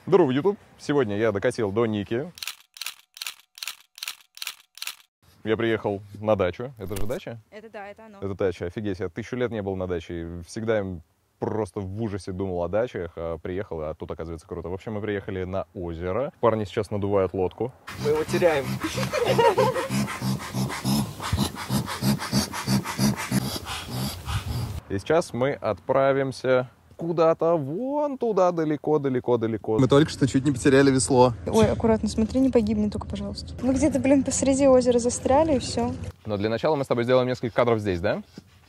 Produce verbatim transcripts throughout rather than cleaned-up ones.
Здорово, YouTube. Сегодня я докатил до Ники. Я приехал на дачу. Это же дача? Это да, это оно. Это дача. Офигеть, я тысячу лет не был на даче. Всегда просто в ужасе думал о дачах, а приехал, а тут, оказывается, круто. В общем, мы приехали на озеро. Парни сейчас надувают лодку. Мы его теряем. И сейчас мы отправимся куда-то вон туда, далеко-далеко-далеко. Мы только что чуть не потеряли весло. Ой, аккуратно, смотри, не погибни только, пожалуйста. Мы где-то, блин, посреди озера застряли, и все. Но для начала мы с тобой сделаем несколько кадров здесь, да?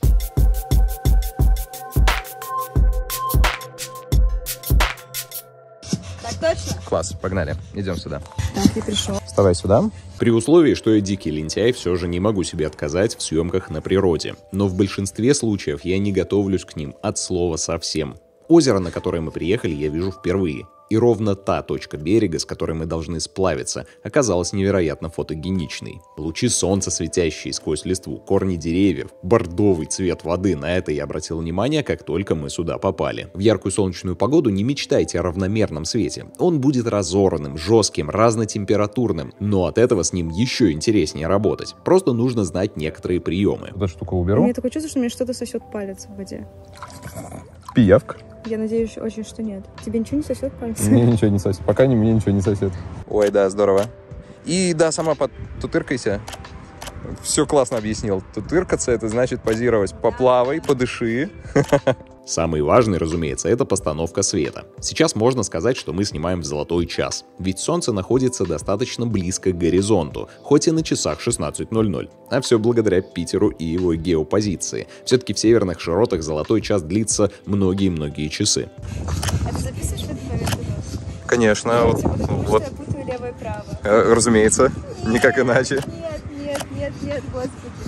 Так точно? Класс, погнали. Идем сюда. Так, я пришел. Вставай сюда. При условии, что я дикий лентяй, все же не могу себе отказать в съемках на природе. Но в большинстве случаев я не готовлюсь к ним от слова совсем. Озеро, на которое мы приехали, я вижу впервые. И ровно та точка берега, с которой мы должны сплавиться, оказалась невероятно фотогеничной. Лучи солнца, светящие сквозь листву, корни деревьев, бордовый цвет воды. На это я обратил внимание, как только мы сюда попали. В яркую солнечную погоду не мечтайте о равномерном свете. Он будет разорванным, жестким, разнотемпературным. Но от этого с ним еще интереснее работать. Просто нужно знать некоторые приемы. Эту штуку У уберу. меня такое чувство, что мне что-то сосет палец в воде. Пиявка. Я надеюсь очень, что нет. Тебе ничего не сосет палец? Мне ничего не сосет. Пока не, мне ничего не сосет. Ой, да, здорово. И да, сама потутыркайся. Все классно объяснил. Тутыркаться — это значит позировать. Поплавай, подыши. Самый важный, разумеется, это постановка света. Сейчас можно сказать, что мы снимаем в золотой час. Ведь солнце находится достаточно близко к горизонту, хоть и на часах шестнадцать ноль ноль. А все благодаря Питеру и его геопозиции. Все-таки в северных широтах золотой час длится многие-многие часы. А ты записываешь в этот момент видос? Конечно. Потому Вот. что я путаю лево и право. Э, Разумеется. Никак иначе. Нет, нет, нет, нет, господи.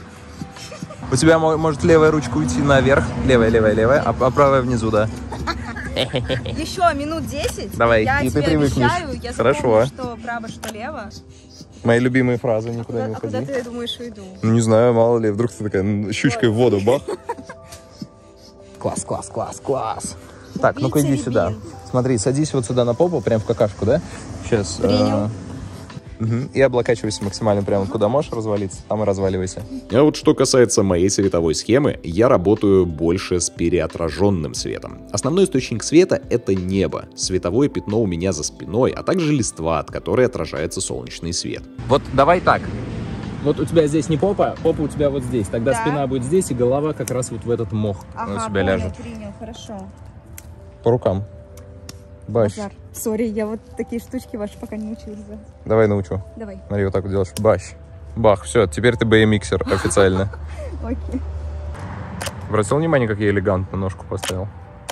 У тебя мо- может левая ручка уйти наверх. Левая, левая, левая. А, а правая внизу, да. Еще минут десять. Давай, Я и ты тебе привыкнешь. обещаю, я Хорошо. запомню, что право, что лево. Мои любимые фразы. Никуда Куда- не а куда уходи. ты думаешь, уйду? Ну, не знаю, мало ли. Вдруг ты такая м, щучкой в воду, бах. Класс, класс, класс, класс. Так, ну-ка иди Убийца сюда. рябин. Смотри, садись вот сюда на попу, прям в какашку, да? Сейчас. Принял. Угу. И облокачивайся максимально прямо куда можешь развалиться, там и разваливайся. А вот что касается моей световой схемы, я работаю больше с переотраженным светом. Основной источник света — это небо. Световое пятно у меня за спиной, а также листва, от которой отражается солнечный свет. Вот давай так. Вот у тебя здесь не попа, попа у тебя вот здесь. Тогда Да. спина будет здесь, и голова как раз вот в этот мох. Ага, у тебя понял, ляжет. принял, хорошо. По рукам. Бащ. Назар, сори, я вот такие штучки ваши пока не училась. Да? Давай научу. Давай. Смотри, вот так вот делаешь. Бащ. Бах. Все, теперь ты би эм иксер официально. Окей. Обратил внимание, как я элегантно ножку поставил?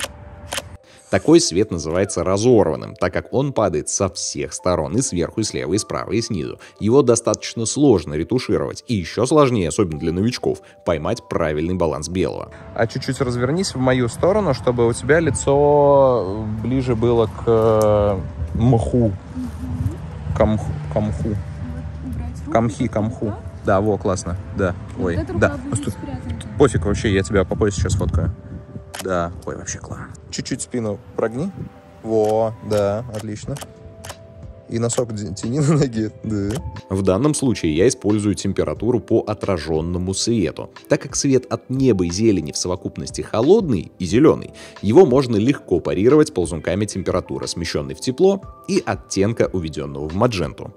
Такой свет называется разорванным, так как он падает со всех сторон, и сверху, и слева, и справа, и снизу. Его достаточно сложно ретушировать, и еще сложнее, особенно для новичков, поймать правильный баланс белого. А чуть-чуть развернись в мою сторону, чтобы у тебя лицо ближе было к э, мху. Камху. Камху. Камхи, камху. Да, во, классно. Да. Ой, да. Стой. Пофиг вообще, я тебя по поясу сейчас фоткаю. Да. Ой, вообще классно. Чуть-чуть спину прогни. Во, да, отлично. И носок тяни на ноге. Да. В данном случае я использую температуру по отраженному свету. Так как свет от неба и зелени в совокупности холодный и зеленый, его можно легко парировать ползунками температуры, смещенной в тепло, и оттенка, уведенного в мадженту.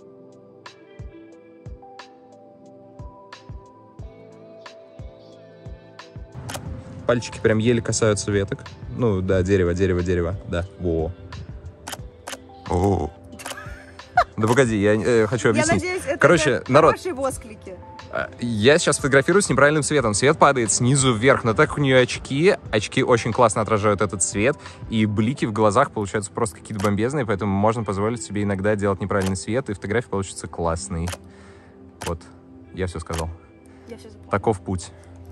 Пальчики прям еле касаются веток. Ну, да, дерево, дерево, дерево. Да. Во. О. Да погоди, я э, хочу объяснить. Я надеюсь, это Короче, народ, хорошие восклики. я сейчас фотографирую с неправильным светом. Свет падает снизу вверх, но так у нее очки. Очки очень классно отражают этот свет. И блики в глазах получаются просто какие-то бомбезные, поэтому можно позволить себе иногда делать неправильный свет, и фотография получится классной. Вот, я все сказал. Я все запомнила. Таков путь.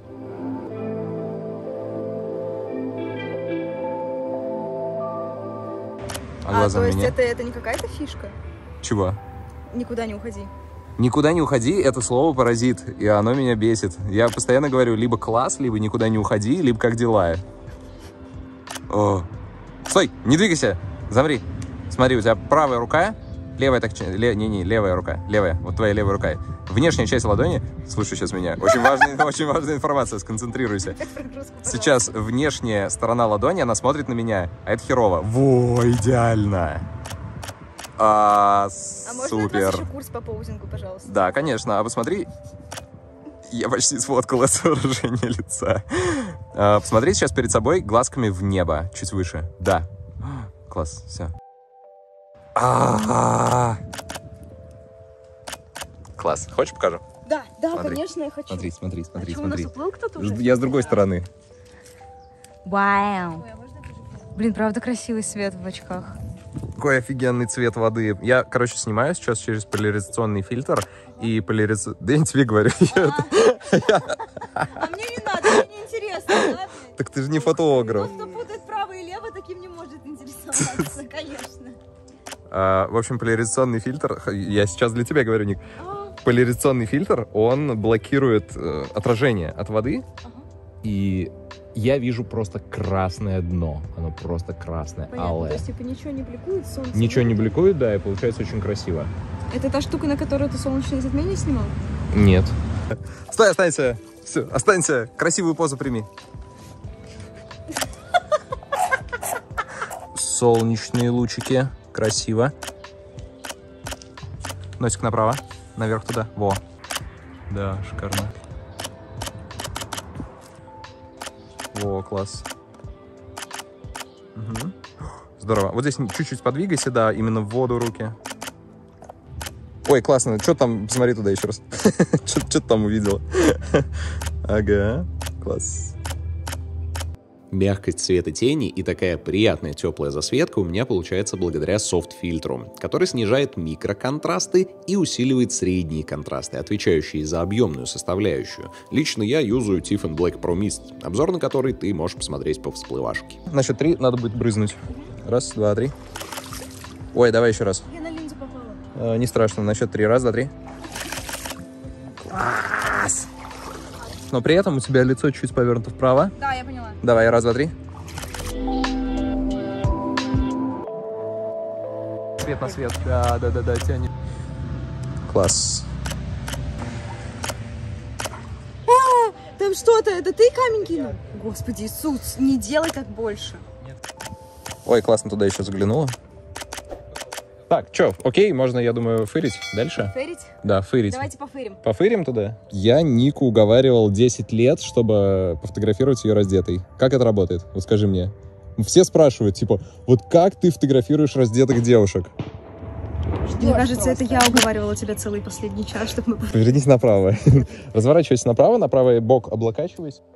А, А, глаза то есть меня? это, это не какая-то фишка? Чего? Никуда не уходи. Никуда не уходи, это слово паразит, и оно меня бесит. Я постоянно говорю либо класс, либо никуда не уходи, либо как дела. О. Стой, не двигайся, замри. Смотри, у тебя правая рука, левая так... Ле, не, не, левая рука, левая, вот твоя левая рука. Внешняя часть ладони, слушай сейчас меня, очень важная, очень важная информация, сконцентрируйся. Сейчас внешняя сторона ладони, она смотрит на меня, а это херово. Во, идеально. А, А можно от супер. вас еще курс по поузингу, пожалуйста? Да, конечно, а посмотри, я почти сфоткал это выражение лица. А, посмотри сейчас перед собой глазками в небо, чуть выше. Да. Класс, все. А-а-а. Класс. Хочешь, покажу? Да, да, Смотри. конечно, я хочу. Смотри, смотри, смотри, А что, смотри. у нас уплыл кто-то уже? Я с другой стороны. Вау. Блин, правда красивый свет в очках. Какой офигенный цвет воды. Я, короче, снимаю сейчас через поляризационный фильтр. И поляриза... Да я не тебе говорю. А мне не надо, мне не интересно, да? Так ты же не фотограф. Тот, кто путает право и лево, таким не может интересоваться, конечно. А, в общем, поляризационный фильтр, я сейчас для тебя говорю, Ник, поляризационный фильтр, он блокирует э, отражение от воды, Ага. и я вижу просто красное дно, оно просто красное, Понятно, алое. то есть типа ничего не бликует, солнце? Ничего не нет? бликует, да, и получается очень красиво. Это та штука, на которую ты солнечное затмение снимал? Нет. Стой, останься, все, останься, красивую позу прими. Солнечные лучики, красиво. Носик направо, наверх туда, во. Да, шикарно. Во, класс. Угу. Здорово. Вот здесь чуть-чуть подвигайся, да, именно в воду руки. Ой, классно. Что там? Посмотри туда еще раз. Что ты там увидела? Ага, класс. Мягкость цвета тени и такая приятная теплая засветка у меня получается благодаря софт-фильтру, который снижает микроконтрасты и усиливает средние контрасты, отвечающие за объемную составляющую. Лично я юзаю Tiffen Black Pro Mist, обзор на который ты можешь посмотреть по всплывашке. На счет три надо будет брызнуть. Раз, два, три. Ой, давай еще раз. Я на линзу попала. Э, не страшно. На счет три. Раз, два, три. Класс! Но при этом у тебя лицо чуть повернуто вправо. Да, я поняла. Давай, раз, два, три. Свет на свет. Да, да, да, да, тяни. Класс. Там что-то, это ты камень кинул? Господи Иисус, не делай так больше. Ой, классно туда еще заглянула. Так, что, окей, можно, я думаю, фырить дальше? Ферить? Да, фырить. Давайте пофырим. Пофырим туда? Я Нику уговаривал десять лет, чтобы пофотографировать ее раздетой. Как это работает? Вот скажи мне. Все спрашивают, типа, вот как ты фотографируешь раздетых девушек? Мне кажется, это я уговаривала тебя целый последний час, чтобы мы... Повернись направо. Разворачивайся направо, на правый бок облокачивайся.